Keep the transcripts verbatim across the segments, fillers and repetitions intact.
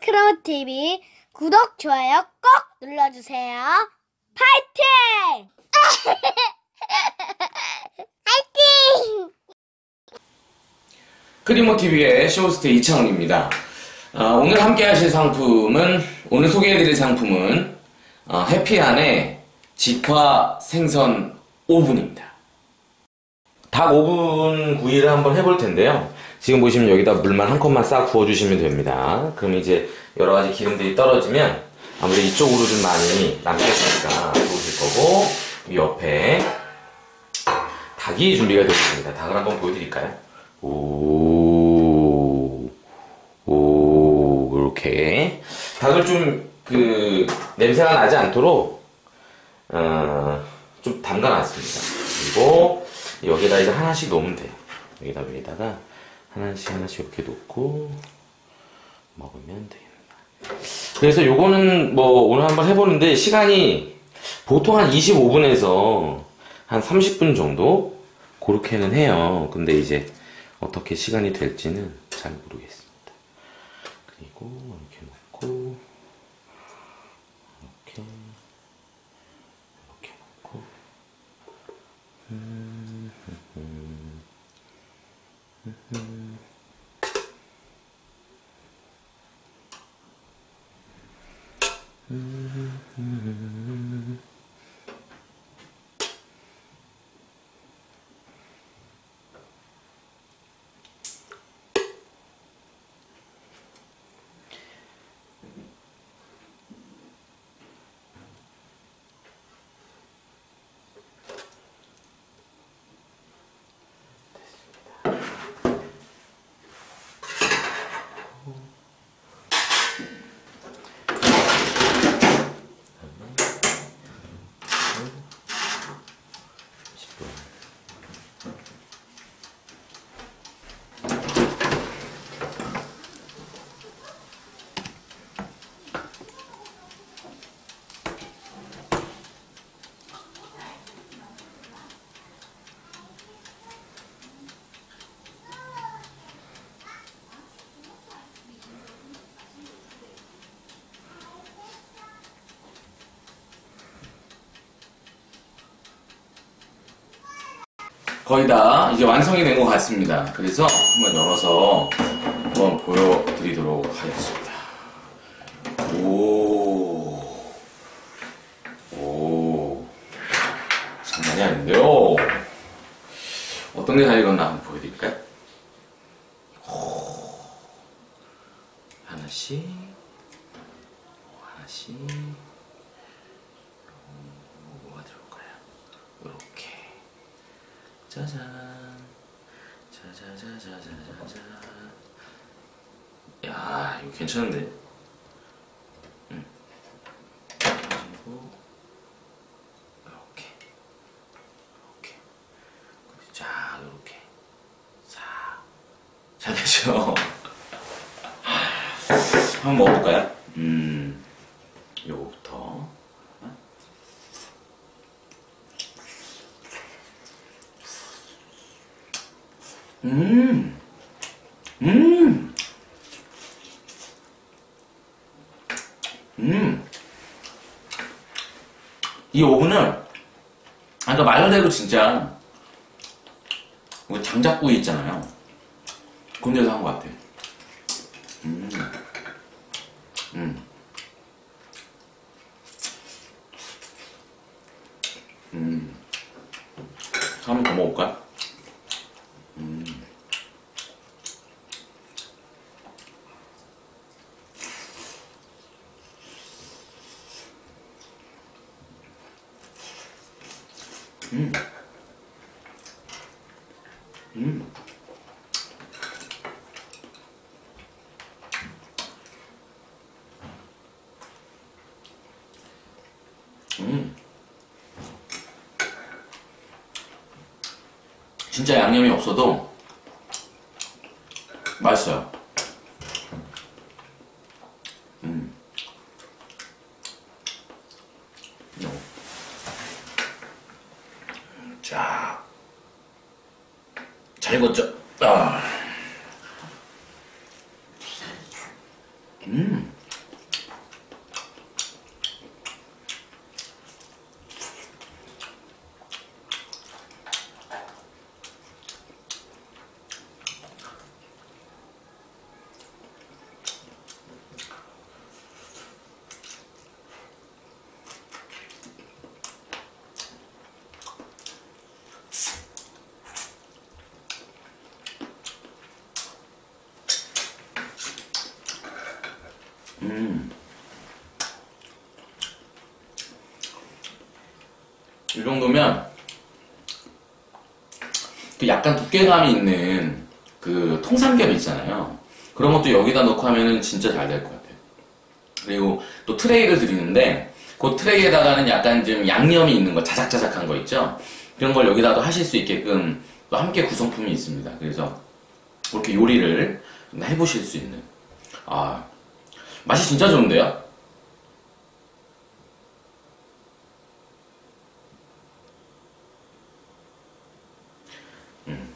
크로모티비 구독, 좋아요 꼭 눌러주세요. 파이팅! 파이팅! 크리모티비의 쇼호스트 이창훈입니다. 어, 오늘 함께 하실 상품은, 오늘 소개해드릴 상품은 어, 해피안의 직화 생선 오븐입니다. 닭 오븐 구이를 한번 해볼 텐데요. 지금 보시면 여기다 물만 한 컵만 싹 부어주시면 됩니다. 그럼 이제 여러가지 기름들이 떨어지면 아무래도 이쪽으로 좀 많이 남겠으니까 좋으실 거고, 이 옆에 닭이 준비가 되었습니다. 닭을 한번 보여드릴까요? 오, 오, 이렇게 닭을 좀 그 냄새가 나지 않도록 어, 좀 담가놨습니다. 그리고 여기다 이제 하나씩 놓으면 돼요. 여기다 위에다가 하나씩 하나씩 이렇게 놓고 먹으면 됩니다. 그래서 요거는 뭐 오늘 한번 해보는데 시간이 보통 한 이십오 분에서 한 삼십 분 정도 그렇게는 해요. 근데 이제 어떻게 시간이 될지는 잘 모르겠습니다. 그리고 이렇게 놓고 이렇게 이렇게 놓고 음, 음, 음, 음. 음, 음. 거의 다 이제 완성이 된 것 같습니다. 그래서 한번 열어서 한번 보여드리도록 하겠습니다. 오, 오, 장난이 아닌데요. 어떤 게 잘 익었나 한번 보여드릴까요? 오, 하나씩, 하나씩. 뭐가 들어올까요? 이렇게. 짜잔, 짜자자자자자자. 야, 이거 괜찮은데? 응. 그리고 이렇게, 이렇게, 자, 이렇게, 자, 잘 되죠? 한번 먹어볼까요? 음, 요거부터. 음, 음, 음. 이 오븐은, 아까 말 그대로 진짜, 우리 장작구이 있잖아요. 그런 데서 한 것 같아. 음, 음, 음. 한 번 더 먹을까? 음. 음. 음. 음. 진짜 양념이 없어도 맛있어요. 음. 자, 잘 익었죠? 아. 음. 음. 이 정도면 그 약간 두께감이 있는 그 통삼겹 있잖아요. 그런 것도 여기다 넣고 하면은 진짜 잘 될 것 같아요. 그리고 또 트레이를 드리는데 그 트레이에다가는 약간 좀 양념이 있는 거, 자작자작한 거 있죠. 그런 걸 여기다도 하실 수 있게끔 또 함께 구성품이 있습니다. 그래서 그렇게 요리를 해보실 수 있는, 아, 맛이 진짜 좋은데요? 음.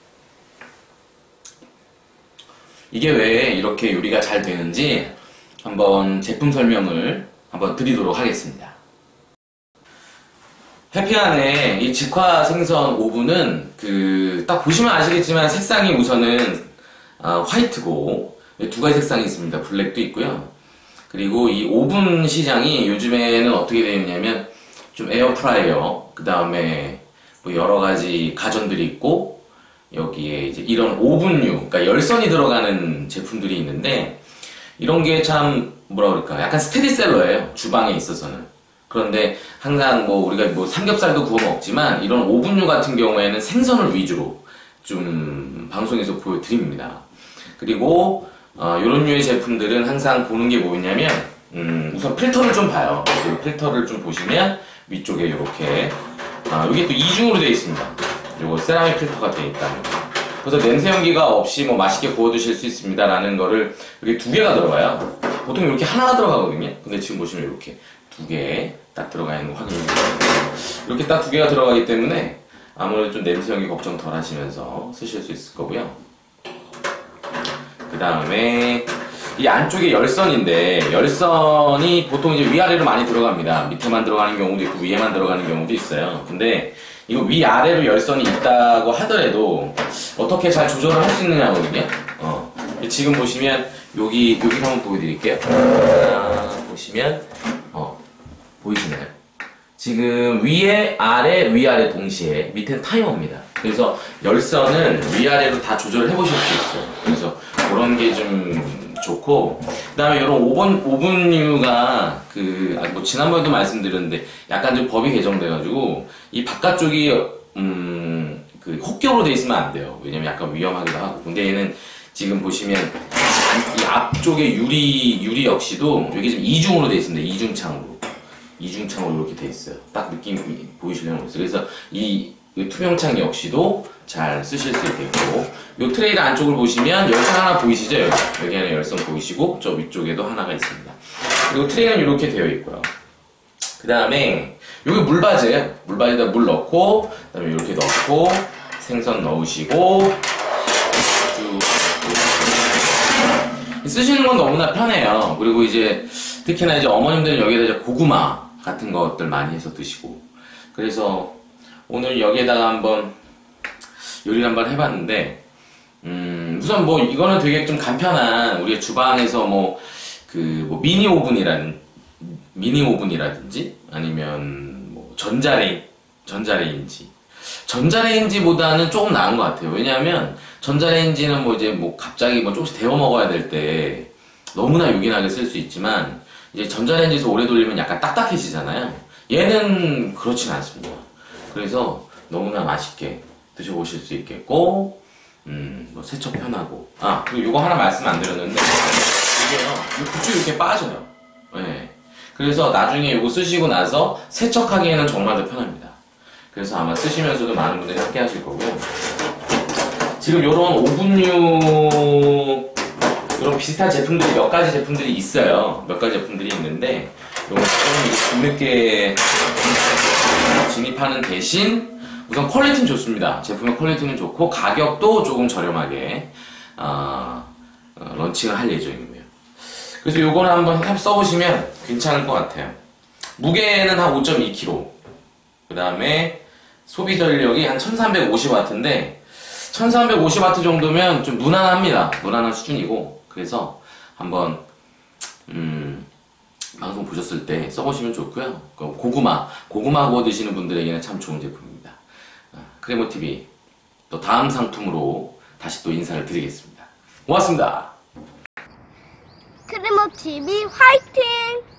이게 왜 이렇게 요리가 잘 되는지 한번 제품 설명을 한번 드리도록 하겠습니다. 해피안의 이 직화 생선 오븐은 그 딱 보시면 아시겠지만 색상이 우선은 아, 화이트고 두 가지 색상이 있습니다. 블랙도 있고요. 그리고 이 오븐 시장이 요즘에는 어떻게 되어 있냐면 좀 에어프라이어, 그 다음에 뭐 여러 가지 가전들이 있고 여기에 이제 이런 오븐류, 그러니까 열선이 들어가는 제품들이 있는데 이런 게 참 뭐라 그럴까, 약간 스테디셀러예요. 주방에 있어서는. 그런데 항상 뭐 우리가 뭐 삼겹살도 구워 먹지만 이런 오븐류 같은 경우에는 생선을 위주로 좀 방송에서 보여드립니다. 그리고 어, 이런 류의 제품들은 항상 보는 게 뭐냐면 음, 우선 필터를 좀 봐요. 그 필터를 좀 보시면 위쪽에 이렇게 아, 이게 또 이중으로 되어 있습니다. 요거 세라믹 필터가 되어 있다는 거. 그래서 냄새 연기가 없이 뭐 맛있게 구워 드실 수 있습니다 라는 거를 이렇게 두 개가 들어가요. 보통 이렇게 하나가 들어가거든요. 근데 지금 보시면 이렇게 두 개 딱 들어가 있는 거 확인해 주세요. 이렇게 딱 두 개가 들어가기 때문에 아무래도 좀 냄새 연기 걱정 덜 하시면서 쓰실 수 있을 거고요. 그 다음에 이 안쪽에 열선인데 열선이 보통 이제 위아래로 많이 들어갑니다. 밑에만 들어가는 경우도 있고 위에만 들어가는 경우도 있어요. 근데 이거 위아래로 열선이 있다고 하더라도 어떻게 잘 조절을 할 수 있느냐거든요. 어. 지금 보시면 여기 여기 한번 보여드릴게요. 자, 보시면 어 보이시나요? 지금 위에 아래 위아래 동시에 밑에는 타이머입니다. 그래서 열선을 위아래로 다 조절을 해보실 수 있어요. 그래서 그런 게 좀 좋고, 그 다음에 이런 오븐, 오븐류가 그, 아, 뭐 지난번에도 말씀드렸는데 약간 좀 법이 개정돼가지고 이 바깥쪽이 음, 그 혹격으로 돼 있으면 안 돼요. 왜냐면 약간 위험하기도 하고. 근데 얘는 지금 보시면 이 앞쪽에 유리, 유리 역시도 여기 지금 이중으로 돼 있습니다. 이중창으로. 이중창으로 이렇게 돼 있어요. 딱 느낌이 보이시려면 모르겠어요. 그래서 이, 이 투명창 역시도 잘 쓰실 수 있겠고, 이 트레이 안쪽을 보시면 열선 하나 보이시죠? 여기, 여기 하나 열선 보이시고 저 위쪽에도 하나가 있습니다. 그리고 트레이는 이렇게 되어 있고요. 그 다음에 여기 물바지예요. 물바지에다 물 넣고, 그 다음에 이렇게 넣고 생선 넣으시고 쭉 쓰시는 건 너무나 편해요. 그리고 이제 특히나 이제 어머님들은 여기에다 이제 고구마 같은 것들 많이 해서 드시고, 그래서 오늘 여기에다가 한번 요리를 한번 해봤는데, 음, 우선 뭐 이거는 되게 좀 간편한 우리의 주방에서 뭐 그 뭐 미니 오븐이라든 미니 오븐이라든지 아니면 뭐 전자레인 전자레인지 전자레인지보다는 조금 나은 것 같아요. 왜냐하면 전자레인지는 뭐 이제 뭐 갑자기 뭐 조금씩 데워 먹어야 될 때 너무나 요긴하게 쓸 수 있지만 이제 전자레인지에서 오래 돌리면 약간 딱딱해지잖아요. 얘는 그렇진 않습니다. 그래서 너무나 맛있게 드셔보실 수 있겠고, 음, 뭐 세척 편하고. 아, 그리고 이거 하나 말씀 안 드렸는데 이게요, 이 굿즈 이렇게 빠져요. 네. 그래서 나중에 이거 쓰시고 나서 세척하기에는 정말 더 편합니다. 그래서 아마 쓰시면서도 많은 분들이 함께 하실 거고요. 지금 이런 오븐류 이런 비슷한 제품들이 몇 가지 제품들이 있어요. 몇 가지 제품들이 있는데 요거 좀 뒤늦게 진입하는 대신 우선 퀄리티는 좋습니다. 제품의 퀄리티는 좋고 가격도 조금 저렴하게 어, 어, 런칭을 할 예정이고요. 그래서 요거를 한번 해- 써보시면 괜찮을 것 같아요. 무게는 한 오 점 이 킬로그램. 그 다음에 소비 전력이 한 천삼백오십 와트인데, 천삼백오십 와트 정도면 좀 무난합니다. 무난한 수준이고, 그래서 한번, 음, 방송 보셨을 때 써보시면 좋고요. 고구마, 고구마 구워 드시는 분들에게는 참 좋은 제품입니다. 크레모티비, 또 다음 상품으로 다시 또 인사를 드리겠습니다. 고맙습니다. 크리모티비 화이팅!